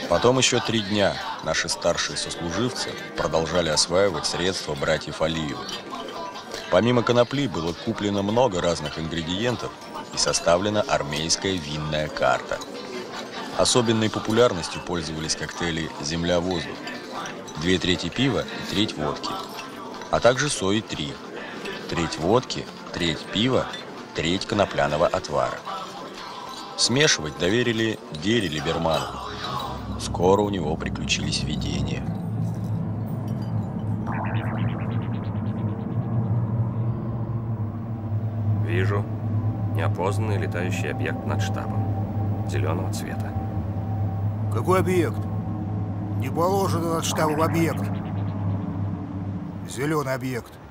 Потом еще 3 дня наши старшие сослуживцы продолжали осваивать средства братьев Алиевых. Помимо конопли было куплено много разных ингредиентов и составлена армейская винная карта. Особенной популярностью пользовались коктейли «Земля-воздух», 2/3 пива и треть водки, а также сои-3, треть водки, треть пива, треть конопляного отвара. Смешивать доверили Дере Либерману. Скоро у него приключились видения. Вижу неопознанный летающий объект над штабом, зеленого цвета. Какой объект? Не положено над штабом объект. Зеленый объект.